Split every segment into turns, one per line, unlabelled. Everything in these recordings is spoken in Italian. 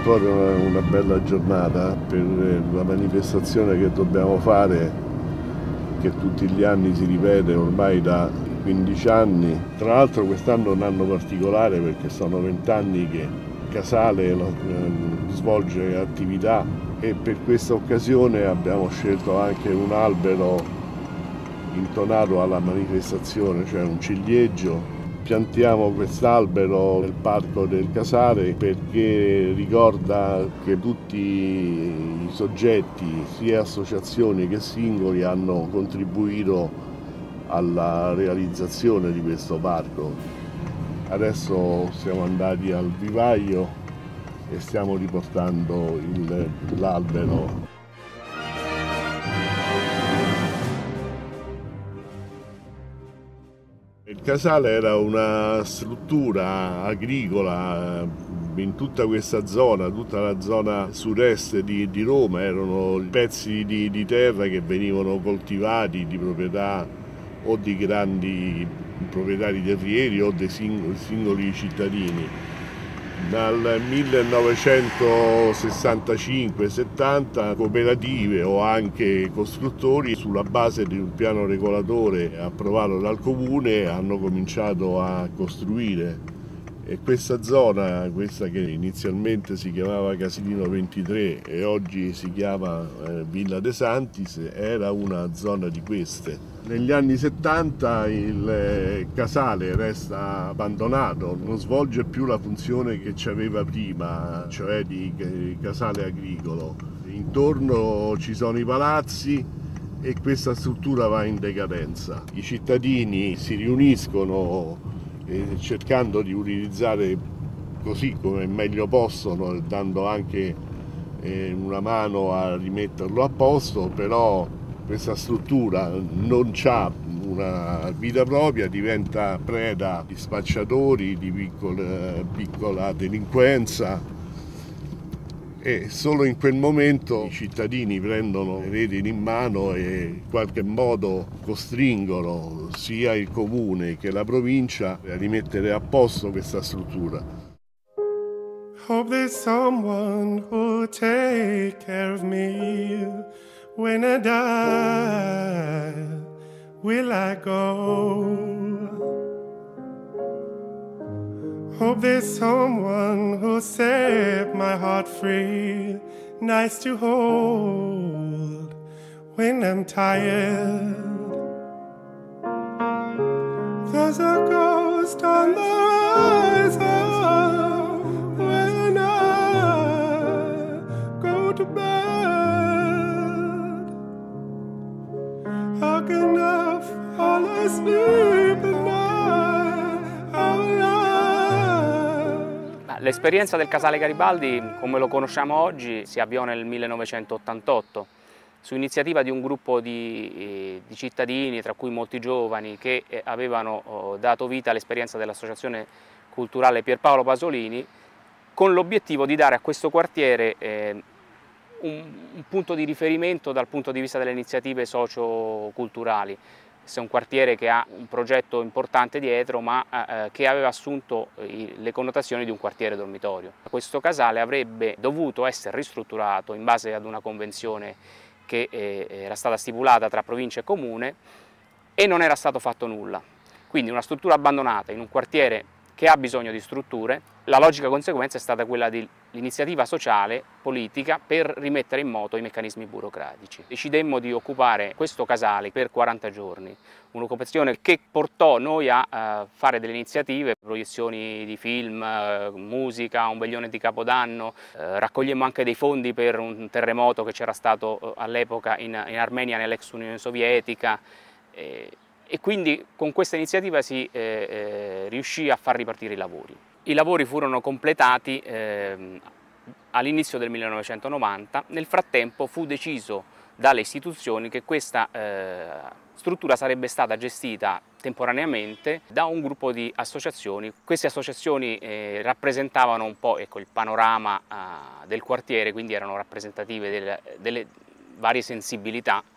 ancora una bella giornata per la manifestazione che dobbiamo fare, che tutti gli anni si ripete ormai da 15 anni. Tra l'altro quest'anno è un anno particolare perché sono 20 anni che Casale svolge attività e per questa occasione abbiamo scelto anche un albero intonato alla manifestazione, cioè un ciliegio. Piantiamo quest'albero nel parco del Casale perché ricorda che tutti i soggetti, sia associazioni che singoli, hanno contribuito alla realizzazione di questo parco. Adesso siamo andati al vivaio e stiamo riportando l'albero. Il Casale era una struttura agricola in tutta questa zona, tutta la zona sud-est di Roma, erano pezzi di terra che venivano coltivati di proprietà o di grandi proprietari terrieri o dei singoli cittadini. Dal 1965-70 cooperative o anche costruttori, sulla base di un piano regolatore approvato dal comune, hanno cominciato a costruire. E questa zona, questa che inizialmente si chiamava Casilino 23 e oggi si chiama Villa De Santis, era una zona di queste. Negli anni 70 il Casale resta abbandonato, non svolge più la funzione che ci aveva prima, cioè di casale agricolo. Intorno ci sono i palazzi e questa struttura va in decadenza. I cittadini si riuniscono cercando di utilizzare così come meglio possono, dando anche una mano a rimetterlo a posto, però questa struttura non ha una vita propria, diventa preda di spacciatori, di piccola delinquenza e solo in quel momento i cittadini prendono le redini in mano e in qualche modo costringono sia il comune che la provincia a rimettere a posto questa struttura.
Hope there's someone who'll take care of me when I die. Will I go? Hope there's someone who'll set my heart free, nice to hold when I'm tired. There's a ghost on the horizon when I go to bed. How can I fall asleep at night? How will I?
L'esperienza del Casale Garibaldi, come lo conosciamo oggi, si avviò nel 1988 su iniziativa di un gruppo di cittadini, tra cui molti giovani, che avevano dato vita all'esperienza dell'Associazione Culturale Pierpaolo Pasolini, con l'obiettivo di dare a questo quartiere un punto di riferimento dal punto di vista delle iniziative socio-culturali. Questo è un quartiere che ha un progetto importante dietro, ma che aveva assunto le connotazioni di un quartiere dormitorio. Questo casale avrebbe dovuto essere ristrutturato in base ad una convenzione che era stata stipulata tra provincia e comune e non era stato fatto nulla. Quindi una struttura abbandonata in un quartiere che ha bisogno di strutture, la logica conseguenza è stata quella dell'iniziativa sociale, politica, per rimettere in moto i meccanismi burocratici. Decidemmo di occupare questo casale per 40 giorni, un'occupazione che portò noi a fare delle iniziative, proiezioni di film, musica, un veglione di Capodanno, raccogliemmo anche dei fondi per un terremoto che c'era stato all'epoca in Armenia, nell'ex Unione Sovietica, e quindi con questa iniziativa si riuscì a far ripartire i lavori. I lavori furono completati all'inizio del 1990, nel frattempo fu deciso dalle istituzioni che questa struttura sarebbe stata gestita temporaneamente da un gruppo di associazioni. Queste associazioni rappresentavano un po', ecco, il panorama del quartiere, quindi erano rappresentative delle varie sensibilità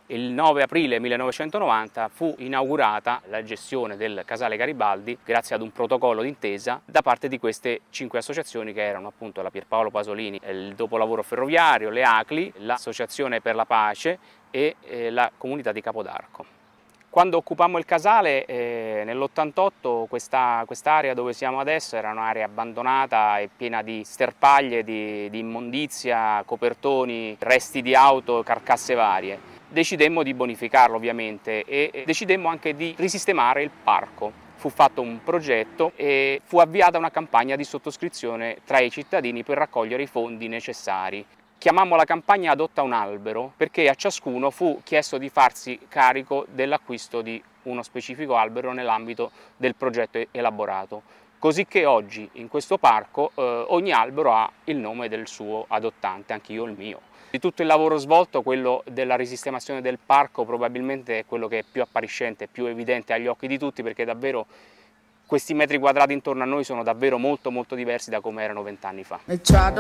Il 9 aprile 1990 fu inaugurata la gestione del Casale Garibaldi grazie ad un protocollo d'intesa da parte di queste 5 associazioni che erano appunto la Pierpaolo Pasolini, il Dopolavoro Ferroviario, le ACLI, l'Associazione per la Pace e la Comunità di Capodarco. Quando occupammo il casale nell'88 quest'area dove siamo adesso era un'area abbandonata e piena di sterpaglie, di immondizia, copertoni, resti di auto, carcasse varie. Decidemmo di bonificarlo ovviamente e decidemmo anche di risistemare il parco. Fu fatto un progetto e fu avviata una campagna di sottoscrizione tra i cittadini per raccogliere i fondi necessari. Chiamammo la campagna Adotta un albero perché a ciascuno fu chiesto di farsi carico dell'acquisto di uno specifico albero nell'ambito del progetto elaborato, così che oggi in questo parco ogni albero ha il nome del suo adottante, anch'io il mio. Di tutto il lavoro svolto, quello della risistemazione del parco probabilmente è quello che è più appariscente, più evidente agli occhi di tutti, perché davvero questi metri quadrati intorno a noi sono davvero molto diversi da come erano 20 anni fa.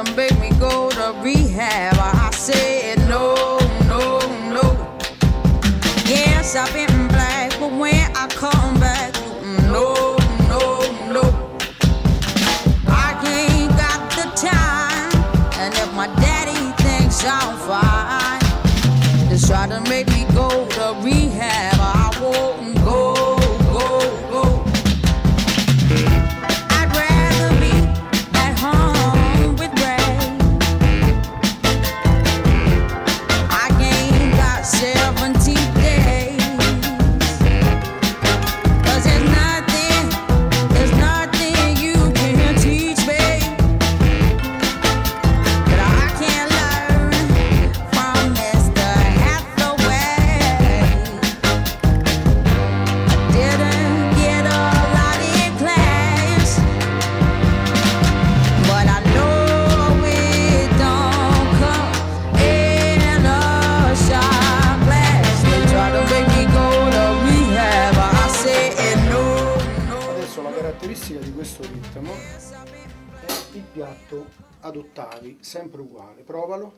Di questo ritmo è il piatto ad ottavi, sempre uguale, provalo,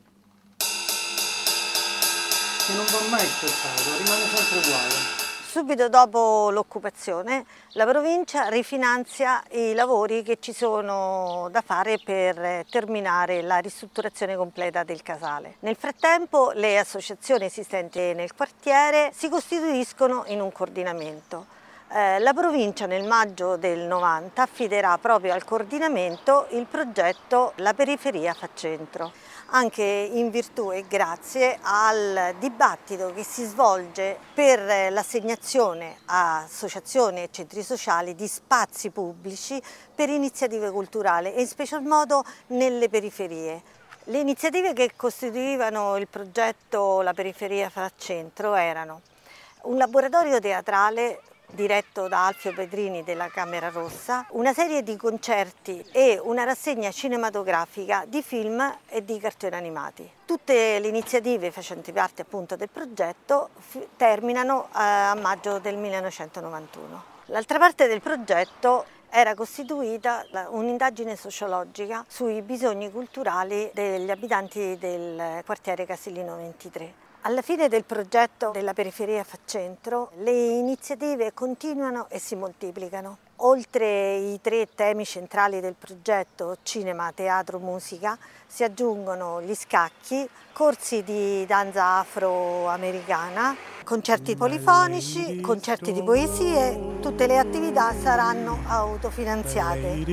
che non va mai spezzato, rimane sempre uguale.
Subito dopo l'occupazione la provincia rifinanzia i lavori che ci sono da fare per terminare la ristrutturazione completa del casale. Nel frattempo le associazioni esistenti nel quartiere si costituiscono in un coordinamento. La provincia nel maggio del 90 affiderà proprio al coordinamento il progetto La Periferia fa Centro, anche in virtù e grazie al dibattito che si svolge per l'assegnazione a associazioni e centri sociali di spazi pubblici per iniziative culturali e in special modo nelle periferie. Le iniziative che costituivano il progetto La Periferia fa Centro erano un laboratorio teatrale diretto da Alfio Pedrini della Camera Rossa, una serie di concerti e una rassegna cinematografica di film e di cartoni animati. Tutte le iniziative facenti parte appunto del progetto terminano a maggio del 1991. L'altra parte del progetto era costituita da un'indagine sociologica sui bisogni culturali degli abitanti del quartiere Casilino 23. Alla fine del progetto della Periferia fa Centro le iniziative continuano e si moltiplicano. Oltre i 3 temi centrali del progetto, cinema, teatro, musica, si aggiungono gli scacchi, corsi di danza afroamericana, concerti polifonici, concerti di poesie. Tutte le attività saranno autofinanziate.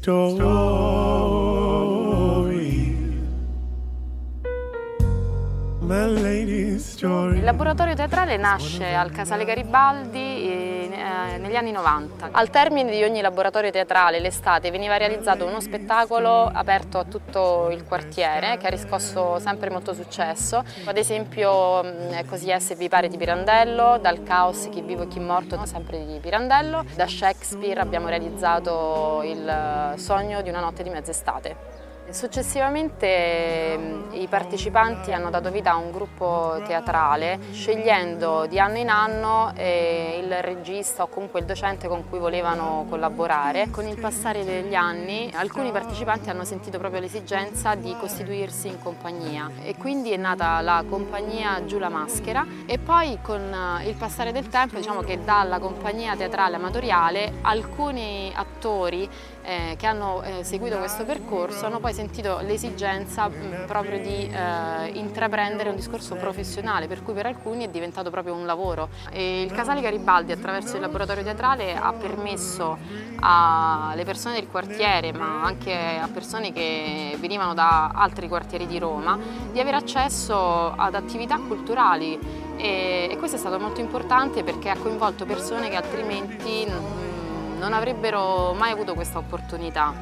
Il laboratorio teatrale nasce al Casale Garibaldi negli anni 90. Al termine di ogni laboratorio teatrale l'estate veniva realizzato uno spettacolo aperto a tutto il quartiere che ha riscosso sempre molto successo. Ad esempio Così è se vi pare di Pirandello, Dal caos chi vivo e chi morto sempre di Pirandello. Da Shakespeare abbiamo realizzato Il sogno di una notte di mezz'estate. Successivamente i partecipanti hanno dato vita a un gruppo teatrale, scegliendo di anno in anno il regista o comunque il docente con cui volevano collaborare. Con il passare degli anni alcuni partecipanti hanno sentito proprio l'esigenza di costituirsi in compagnia e quindi è nata la compagnia Giù la Maschera, e poi con il passare del tempo diciamo che dalla compagnia teatrale amatoriale alcuni attori che hanno seguito questo percorso hanno poi sentito l'esigenza proprio di intraprendere un discorso professionale, per cui per alcuni è diventato proprio un lavoro. E il Casale Garibaldi, attraverso il laboratorio teatrale, ha permesso alle persone del quartiere, ma anche a persone che venivano da altri quartieri di Roma, di avere accesso ad attività culturali, e questo è stato molto importante perché ha coinvolto persone che altrimenti non avrebbero mai avuto questa opportunità.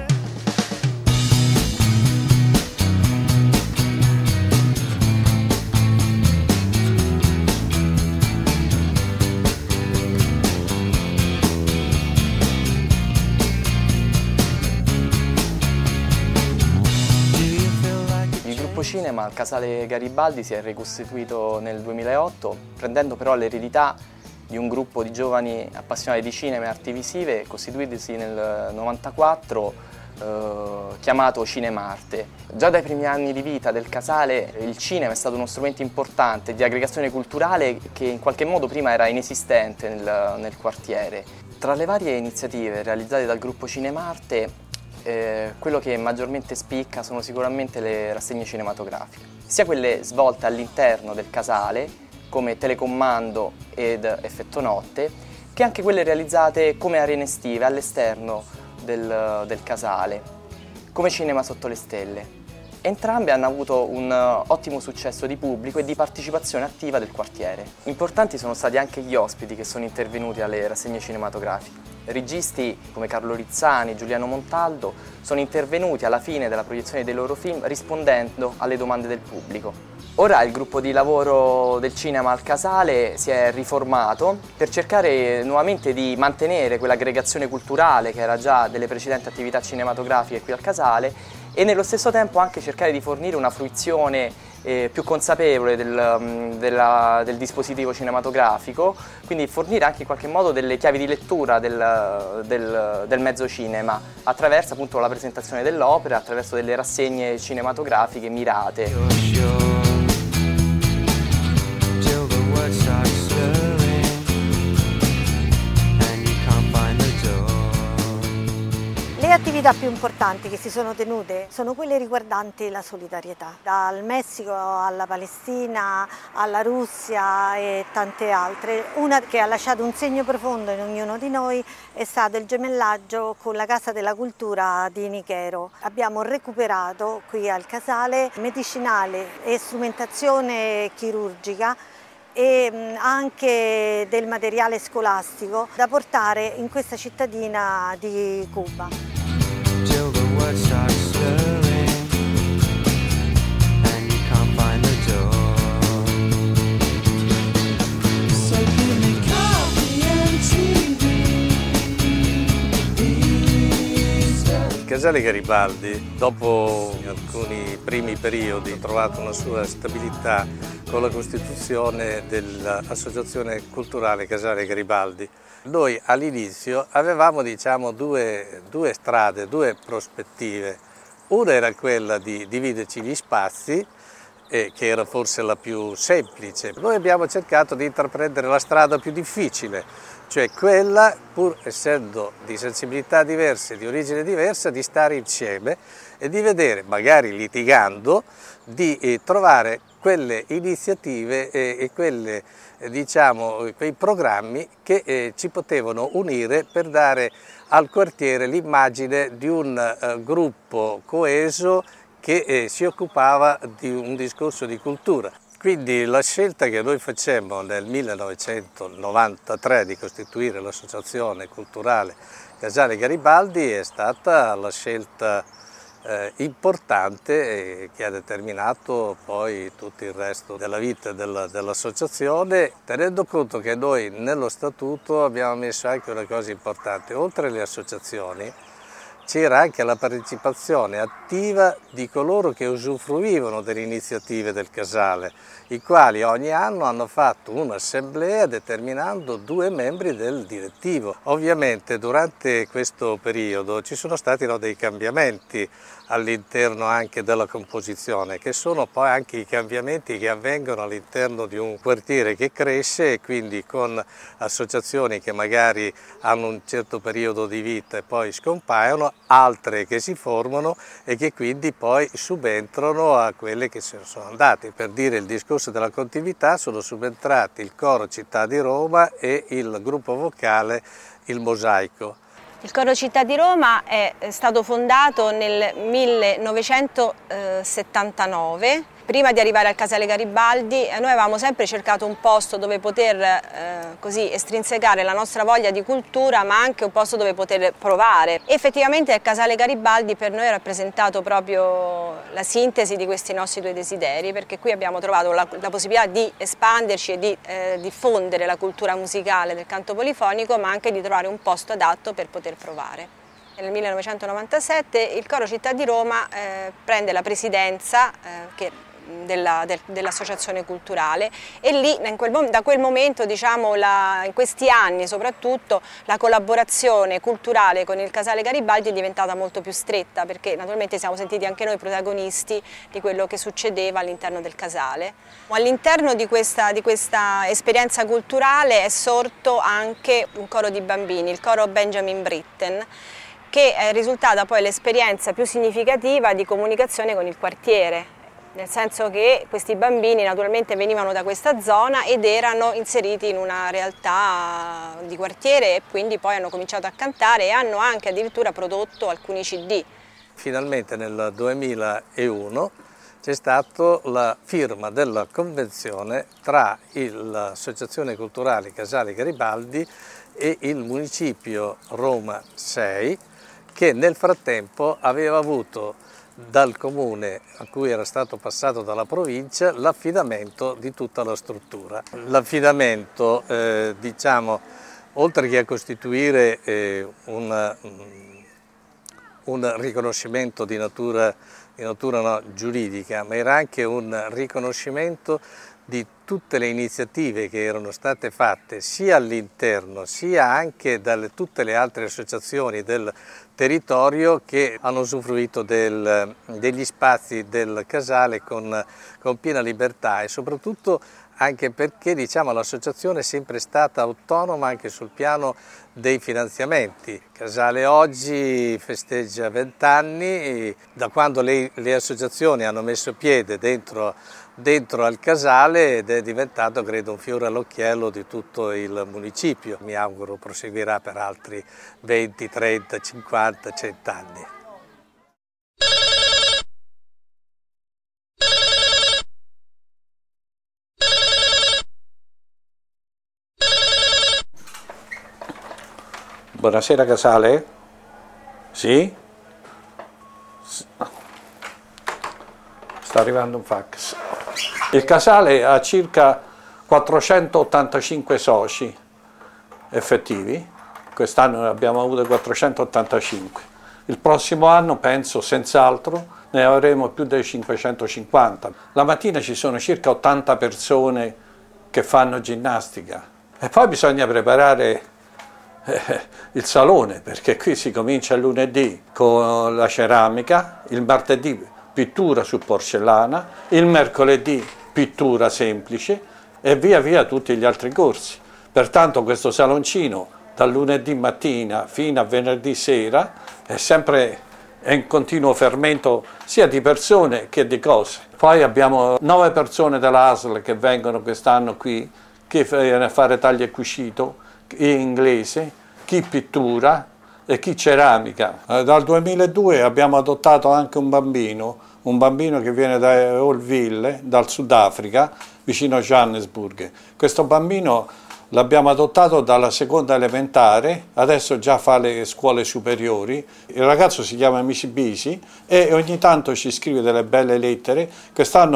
Il gruppo cinema al Casale Garibaldi si è ricostituito nel 2008, prendendo però l'eredità di un gruppo di giovani appassionati di cinema e arti visive costituitosi nel 1994, chiamato Cinemarte. Già dai primi anni di vita del Casale il cinema è stato uno strumento importante di aggregazione culturale che in qualche modo prima era inesistente nel quartiere. Tra le varie iniziative realizzate dal gruppo Cinemarte, quello che maggiormente spicca sono sicuramente le rassegne cinematografiche, sia quelle svolte all'interno del Casale come Telecomando ed Effetto Notte, che anche quelle realizzate come arene estive all'esterno del Casale, come Cinema sotto le stelle. Entrambe hanno avuto un ottimo successo di pubblico e di partecipazione attiva del quartiere. Importanti sono stati anche gli ospiti che sono intervenuti alle rassegne cinematografiche. Registi come Carlo Rizzani e Giuliano Montaldo sono intervenuti alla fine della proiezione dei loro film rispondendo alle domande del pubblico. Ora il gruppo di lavoro del cinema al Casale si è riformato per cercare nuovamente di mantenere quell'aggregazione culturale che era già delle precedenti attività cinematografiche qui al Casale, e nello stesso tempo anche cercare di fornire una fruizione più consapevole del dispositivo cinematografico, quindi fornire anche in qualche modo delle chiavi di lettura del mezzo cinema attraverso appunto la presentazione dell'opera, attraverso delle rassegne cinematografiche mirate.
Le attività più importanti che si sono tenute sono quelle riguardanti la solidarietà, dal Messico alla Palestina, alla Russia e tante altre. Una che ha lasciato un segno profondo in ognuno di noi è stato il gemellaggio con la Casa della Cultura di Nichero. Abbiamo recuperato qui al Casale medicinale e strumentazione chirurgica e anche del materiale scolastico da portare in questa cittadina di Cuba.
Il Casale Garibaldi, dopo alcuni primi periodi, ha trovato una sua stabilità con la costituzione dell'Associazione Culturale Casale Garibaldi. Noi all'inizio avevamo due strade, due prospettive. Una era quella di dividerci gli spazi, che era forse la più semplice. Noi abbiamo cercato di intraprendere la strada più difficile, cioè quella, pur essendo di sensibilità diverse, di origine diversa, di stare insieme e di vedere, magari litigando, di trovare quelle iniziative e quelle, quei programmi che ci potevano unire per dare al quartiere l'immagine di un gruppo coeso che si occupava di un discorso di cultura. Quindi la scelta che noi facemmo nel 1993 di costituire l'associazione culturale Casale Garibaldi è stata la scelta importante che ha determinato poi tutto il resto della vita dell'associazione, tenendo conto che noi nello statuto abbiamo messo anche una cosa importante: oltre alle associazioni c'era anche la partecipazione attiva di coloro che usufruivano delle iniziative del Casale, i quali ogni anno hanno fatto un'assemblea determinando 2 membri del direttivo. Ovviamente durante questo periodo ci sono stati dei cambiamenti all'interno anche della composizione, che sono poi anche i cambiamenti che avvengono all'interno di un quartiere che cresce e quindi con associazioni che magari hanno un certo periodo di vita e poi scompaiono, altre che si formano e che quindi poi subentrano a quelle che se ne sono andate. Per dire il discorso della continuità sono subentrati il Coro Città di Roma e il gruppo vocale Il Mosaico.
Il Coro Città di Roma è stato fondato nel 1979. Prima di arrivare al Casale Garibaldi noi avevamo sempre cercato un posto dove poter così estrinsecare la nostra voglia di cultura, ma anche un posto dove poter provare. Effettivamente il Casale Garibaldi per noi ha rappresentato proprio la sintesi di questi nostri 2 desideri, perché qui abbiamo trovato la possibilità di espanderci e di diffondere la cultura musicale del canto polifonico, ma anche di trovare un posto adatto per poter provare. Nel 1997 il Coro Città di Roma prende la presidenza dell'associazione culturale e lì da quel momento, diciamo, in questi anni soprattutto, la collaborazione culturale con il Casale Garibaldi è diventata molto più stretta, perché naturalmente siamo sentiti anche noi protagonisti di quello che succedeva all'interno del Casale. All'interno di questa esperienza culturale è sorto anche un coro di bambini, il coro Benjamin Britten, che è risultata poi l'esperienza più significativa di comunicazione con il quartiere, nel senso che questi bambini naturalmente venivano da questa zona ed erano inseriti in una realtà di quartiere e quindi poi hanno cominciato a cantare e hanno anche addirittura prodotto alcuni CD.
Finalmente nel 2001 c'è stata la firma della convenzione tra l'Associazione Culturale Casale Garibaldi e il Municipio Roma 6, che nel frattempo aveva avuto dal comune a cui era stato passato dalla provincia l'affidamento di tutta la struttura. L'affidamento, diciamo, oltre che a costituire un riconoscimento di natura giuridica, ma era anche un riconoscimento di tutte le iniziative che erano state fatte sia all'interno sia anche da tutte le altre associazioni del territorio che hanno usufruito degli spazi del Casale con piena libertà e soprattutto anche perché, diciamo, l'associazione è sempre stata autonoma anche sul piano dei finanziamenti. Casale oggi festeggia 20 anni, da quando le associazioni hanno messo piede dentro al Casale ed è diventato, credo, un fiore all'occhiello di tutto il municipio. Mi auguro proseguirà per altri 20, 30, 50, 100 anni.
Buonasera Casale? Sì? Sta arrivando un fax. Il Casale ha circa 485 soci effettivi, quest'anno abbiamo avuto 485. Il prossimo anno penso senz'altro ne avremo più di 550. La mattina ci sono circa 80 persone che fanno ginnastica e poi bisogna preparare il salone, perché qui si comincia il lunedì con la ceramica, il martedì pittura su porcellana, il mercoledì pittura semplice e via via tutti gli altri corsi. Pertanto questo saloncino dal lunedì mattina fino a venerdì sera è sempre in continuo fermento sia di persone che di cose. Poi abbiamo 9 persone della ASL che vengono quest'anno qui, che viene a fare taglio e cucito, in inglese, chi pittura e chi ceramica. Dal 2002 abbiamo adottato anche un bambino che viene da Olville, dal Sudafrica, vicino a Johannesburg. Questo bambino l'abbiamo adottato dalla seconda elementare, adesso già fa le scuole superiori. Il ragazzo si chiama Mishibisi e ogni tanto ci scrive delle belle lettere. Quest'anno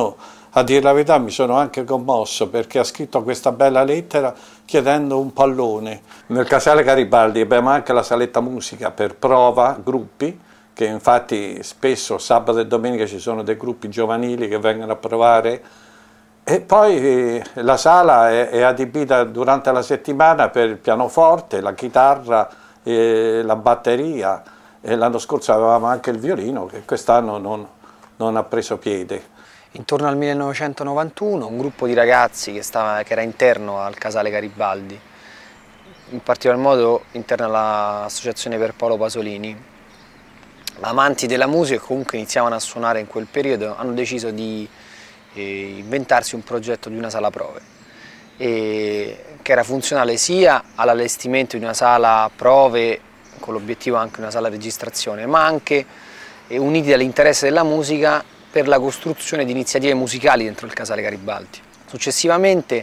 A dire la verità mi sono anche commosso perché ha scritto questa bella lettera chiedendo un pallone. Nel Casale Garibaldi abbiamo anche la saletta musica per prova, gruppi, che infatti spesso sabato e domenica ci sono dei gruppi giovanili che vengono a provare, e poi la sala è adibita durante la settimana per il pianoforte, la chitarra, la batteria, e l'anno scorso avevamo anche il violino che quest'anno non ha preso piede.
Intorno al 1991 un gruppo di ragazzi che era interno al Casale Garibaldi, in particolar modo interno all'Associazione Pierpaolo Pasolini, amanti della musica e comunque iniziavano a suonare in quel periodo, hanno deciso di inventarsi un progetto di una sala prove, che era funzionale sia all'allestimento di una sala prove, con l'obiettivo anche una sala registrazione, ma anche uniti dall'interesse della musica per la costruzione di iniziative musicali dentro il Casale Garibaldi. Successivamente,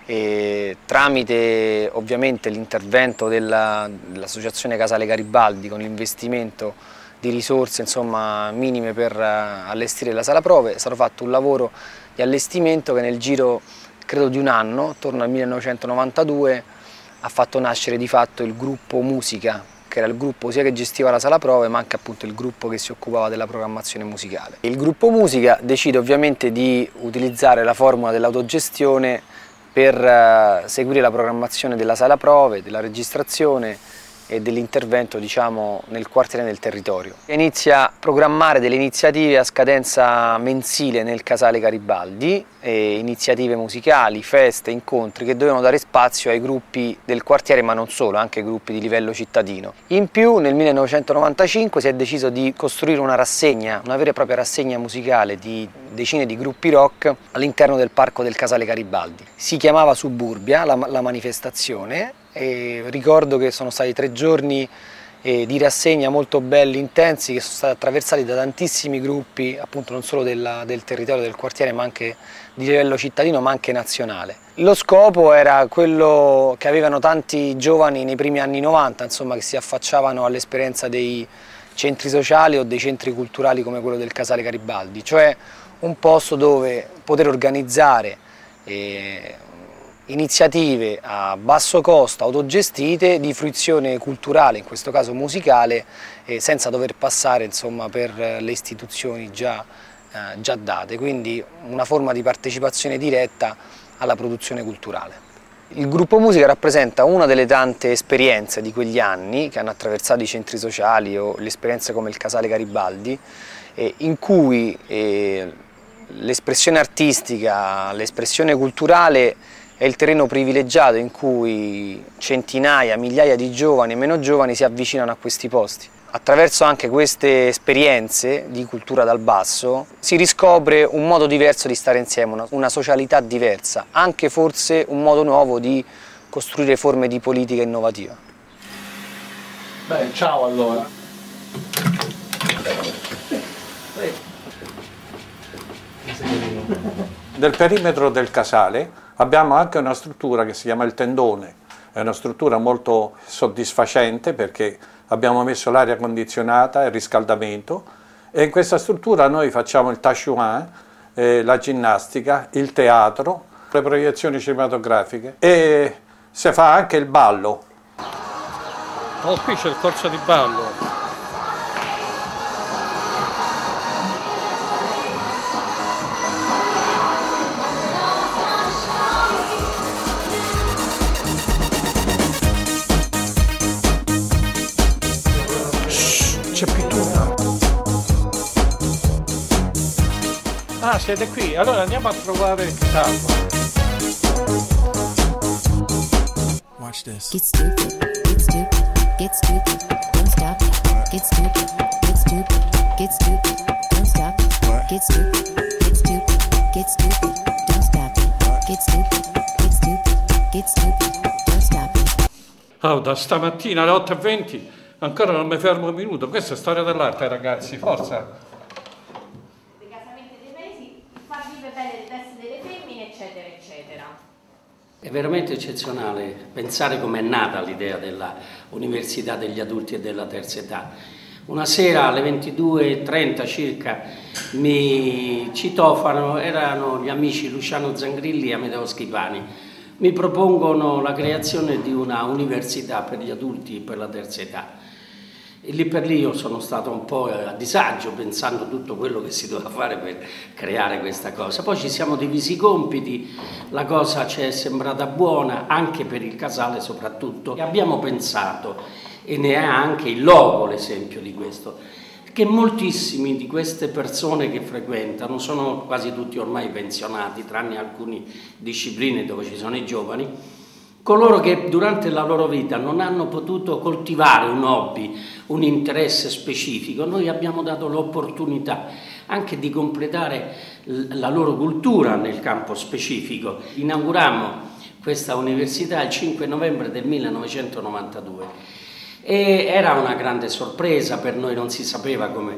tramite ovviamente l'intervento dell'Associazione Casale Garibaldi, con l'investimento di risorse minime per allestire la sala prove, è stato fatto un lavoro di allestimento che nel giro credo di un anno, attorno al 1992, ha fatto nascere di fatto il gruppo Musica, che era il gruppo sia che gestiva la sala prove ma anche appunto il gruppo che si occupava della programmazione musicale. Il gruppo Musica decide ovviamente di utilizzare la formula dell'autogestione per seguire la programmazione della sala prove, della registrazione e dell'intervento nel quartiere e nel territorio. Inizia a programmare delle iniziative a scadenza mensile nel Casale Garibaldi, iniziative musicali, feste, incontri che dovevano dare spazio ai gruppi del quartiere ma non solo, anche gruppi di livello cittadino. In più nel 1995 si è deciso di costruire una rassegna, una vera e propria rassegna musicale di decine di gruppi rock all'interno del parco del Casale Garibaldi. Si chiamava Suburbia la manifestazione, e ricordo che sono stati 3 giorni di rassegna molto belli, intensi, che sono stati attraversati da tantissimi gruppi, appunto non solo del territorio del quartiere ma anche di livello cittadino ma anche nazionale. Lo scopo era quello che avevano tanti giovani nei primi anni 90, che si affacciavano all'esperienza dei centri sociali o dei centri culturali come quello del Casale Garibaldi, cioè un posto dove poter organizzare iniziative a basso costo, autogestite, di fruizione culturale, in questo caso musicale, senza dover passare per le istituzioni già date, quindi una forma di partecipazione diretta alla produzione culturale. Il gruppo Musica rappresenta una delle tante esperienze di quegli anni che hanno attraversato i centri sociali o le esperienze come il Casale Garibaldi, in cui l'espressione artistica, l'espressione culturale è il terreno privilegiato in cui centinaia, migliaia di giovani e meno giovani si avvicinano a questi posti. Attraverso anche queste esperienze di cultura dal basso si riscopre un modo diverso di stare insieme, una socialità diversa, anche forse un modo nuovo di costruire forme di politica innovativa.
Beh, ciao allora. Nel perimetro del Casale abbiamo anche una struttura che si chiama il tendone, è una struttura molto soddisfacente perché abbiamo messo l'aria condizionata e il riscaldamento, e in questa struttura noi facciamo il tachouin, la ginnastica, il teatro, le proiezioni cinematografiche e si fa anche il ballo. Oh, qui c'è il corso di ballo. C'è pittura. Ah, siete qui? Allora andiamo a trovare il tavolo.
Watch this. Get stupid, get stupid, get stupid, don't stop it. Get stupid, get stupid, get stupid, don't stop it. Get stupid, get stupid, get stupid, don't stop it. Get stupid, get stupid, get stupid, don't stop it.
Oh, da stamattina alle 8:20 ancora non mi fermo un minuto. Questa è storia dell'arte, ragazzi, forza.
Dei casamenti dei paesi, far vivere bene le teste delle femmine, eccetera, eccetera.
È veramente eccezionale pensare com'è nata l'idea della Università degli adulti e della terza età. Una sera alle 22:30 circa mi citofonano, erano gli amici Luciano Zangrilli e Amedeo Schipani. Mi propongono la creazione di una università per gli adulti per la terza età. E lì per lì io sono stato un po' a disagio pensando a tutto quello che si doveva fare per creare questa cosa. Poi ci siamo divisi i compiti, la cosa ci è sembrata buona anche per il Casale soprattutto. E abbiamo pensato, e ne è anche il logo l'esempio di questo, che moltissimi di queste persone che frequentano sono quasi tutti ormai pensionati, tranne alcune discipline dove ci sono i giovani, coloro che durante la loro vita non hanno potuto coltivare un hobby, un interesse specifico. Noi abbiamo dato l'opportunità anche di completare la loro cultura nel campo specifico. Inaugurammo questa università il 5 novembre del 1992 e era una grande sorpresa per noi, non si sapeva come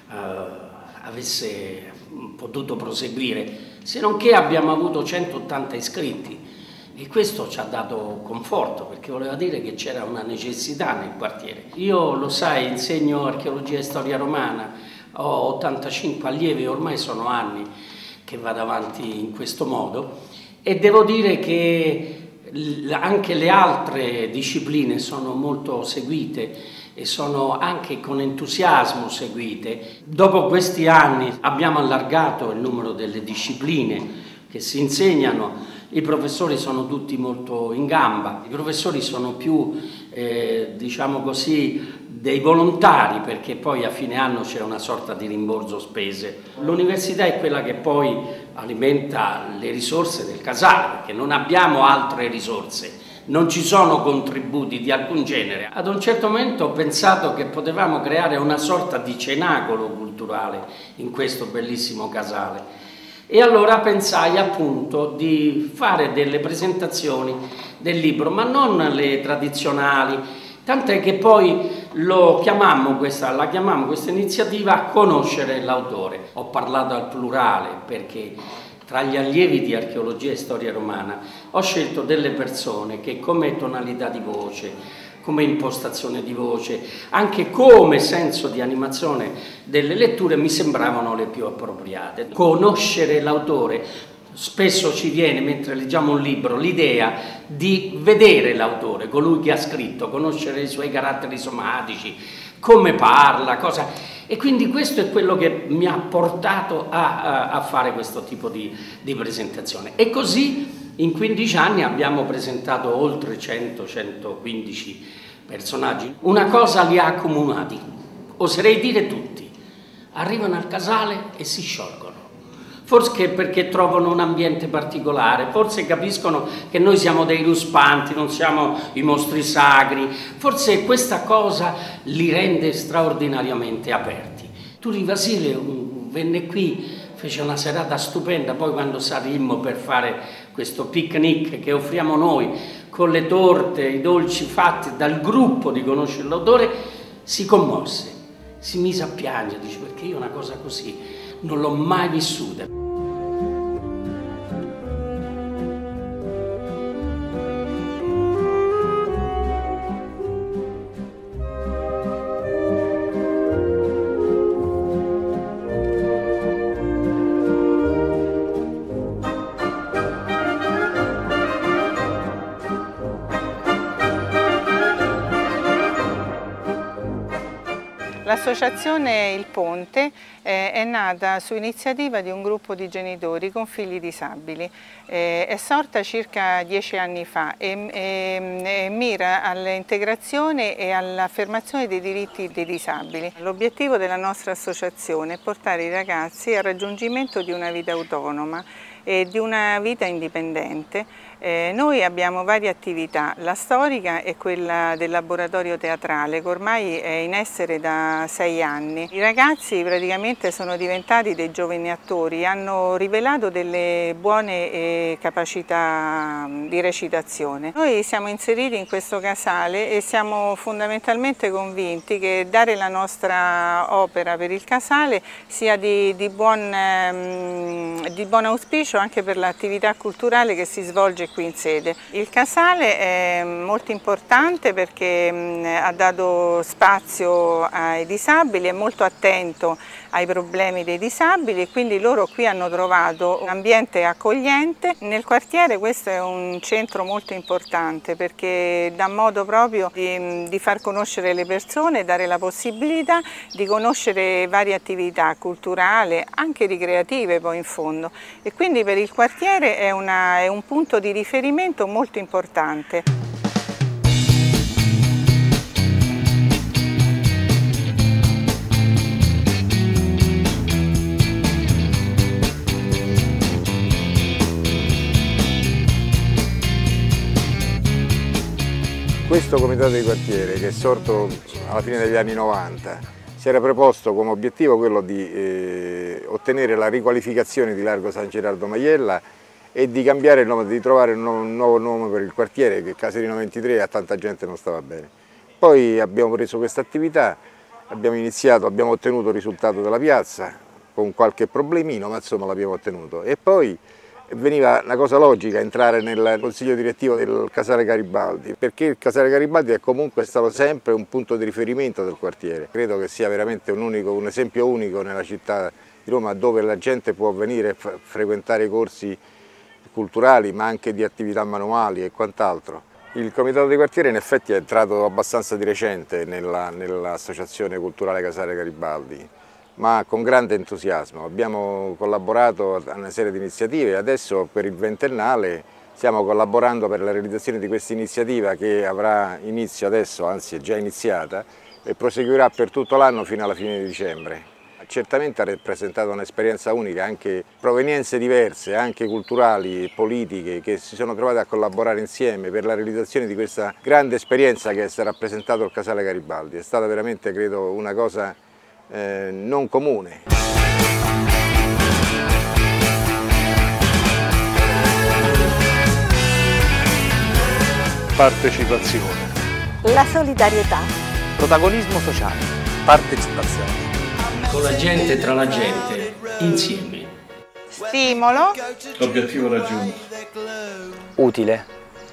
avesse potuto proseguire, se non che abbiamo avuto 180 iscritti. E questo ci ha dato conforto, perché voleva dire che c'era una necessità nel quartiere. Io, lo sai, insegno archeologia e storia romana, ho 85 allievi, ormai sono anni che vado avanti in questo modo, e devo dire che anche le altre discipline sono molto seguite e sono anche con entusiasmo seguite. Dopo questi anni abbiamo allargato il numero delle discipline che si insegnano. I professori sono tutti molto in gamba, i professori sono più, diciamo così, dei volontari, perché poi a fine anno c'è una sorta di rimborso spese. L'università è quella che poi alimenta le risorse del Casale, perché non abbiamo altre risorse, non ci sono contributi di alcun genere. Ad un certo momento ho pensato che potevamo creare una sorta di cenacolo culturale in questo bellissimo Casale. E allora pensai appunto di fare delle presentazioni del libro, ma non le tradizionali, tant'è che poi la chiamammo questa iniziativa Conoscere l'autore. Ho parlato al plurale perché tra gli allievi di archeologia e storia romana ho scelto delle persone che come tonalità di voce, come impostazione di voce, anche come senso di animazione delle letture mi sembravano le più appropriate. Conoscere l'autore, spesso ci viene mentre leggiamo un libro l'idea di vedere l'autore, colui che ha scritto, conoscere i suoi caratteri somatici, come parla, cosa. E quindi questo è quello che mi ha portato a fare questo tipo di presentazione. E così in 15 anni abbiamo presentato oltre 100-115 personaggi. Una cosa li ha accomunati, oserei dire tutti. Arrivano al Casale e si sciolgono. Forse perché trovano un ambiente particolare, forse capiscono che noi siamo dei ruspanti, non siamo i mostri sacri, forse questa cosa li rende straordinariamente aperti. Turi Vasile venne qui, fece una serata stupenda, poi quando salimmo per fare questo picnic che offriamo noi, con le torte, i dolci fatti dal gruppo di Conoscere l'autore, si commosse, si mise a piangere, dice perché io una cosa così non l'ho mai vissuta.
L'associazione Il Ponte è nata su iniziativa di un gruppo di genitori con figli disabili. È sorta circa 10 anni fa e mira all'integrazione e all'affermazione dei diritti dei disabili. L'obiettivo della nostra associazione è portare i ragazzi al raggiungimento di una vita autonoma e di una vita indipendente. Noi abbiamo varie attività, la storica è quella del laboratorio teatrale che ormai è in essere da 6 anni. I ragazzi praticamente sono diventati dei giovani attori, hanno rivelato delle buone capacità di recitazione. Noi siamo inseriti in questo Casale e siamo fondamentalmente convinti che dare la nostra opera per il Casale sia di buon auspicio anche per l'attività culturale che si svolge qui in sede. Il casale è molto importante perché ha dato spazio ai disabili, è molto attento ai problemi dei disabili e quindi loro qui hanno trovato un ambiente accogliente. Nel quartiere questo è un centro molto importante perché dà modo proprio di far conoscere le persone, dare la possibilità di conoscere varie attività culturali, anche ricreative poi in fondo, e quindi per il quartiere è un punto di riferimento molto importante.
Questo comitato di quartiere, che è sorto alla fine degli anni 90, si era preposto come obiettivo quello di ottenere la riqualificazione di Largo San Gerardo Maiella e di cambiare il nome, di trovare un nuovo nome per il quartiere, che Caserino 23 a tanta gente non stava bene. Poi abbiamo preso questa attività, abbiamo ottenuto il risultato della piazza, con qualche problemino, ma insomma l'abbiamo ottenuto. E poi veniva una cosa logica entrare nel consiglio direttivo del Casale Garibaldi, perché il Casale Garibaldi è comunque stato sempre un punto di riferimento del quartiere. Credo che sia veramente un esempio unico nella città di Roma, dove la gente può venire a frequentare i corsi culturali, ma anche di attività manuali e quant'altro. Il comitato di quartiere in effetti è entrato abbastanza di recente nell'associazione culturale Casale Garibaldi, ma con grande entusiasmo. Abbiamo collaborato a una serie di iniziative e adesso per il ventennale stiamo collaborando per la realizzazione di questa iniziativa, che avrà inizio adesso, anzi è già iniziata, e proseguirà per tutto l'anno fino alla fine di dicembre. Certamente ha rappresentato un'esperienza unica, anche provenienze diverse, anche culturali e politiche, che si sono trovate a collaborare insieme per la realizzazione di questa grande esperienza che ha rappresentato il Casale Garibaldi. È stata veramente, credo, una cosa non comune.
Partecipazione.
La solidarietà.
Protagonismo sociale.
Partecipazione.
Con la gente, tra la gente, insieme.
Stimolo.
Obiettivo raggiunto.
Utile.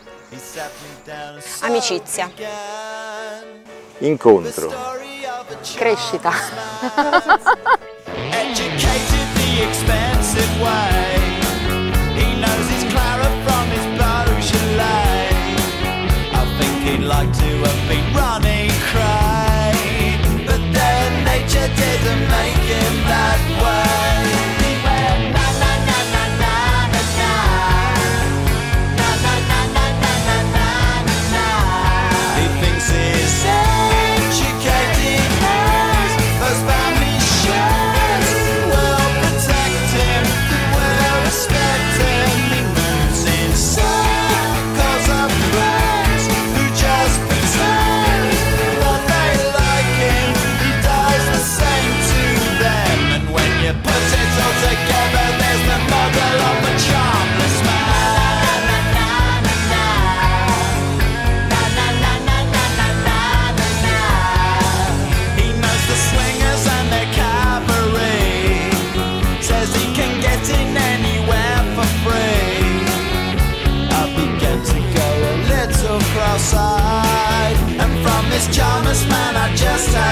Amicizia.
Incontro.
Crescita.
And from this charmless man I just had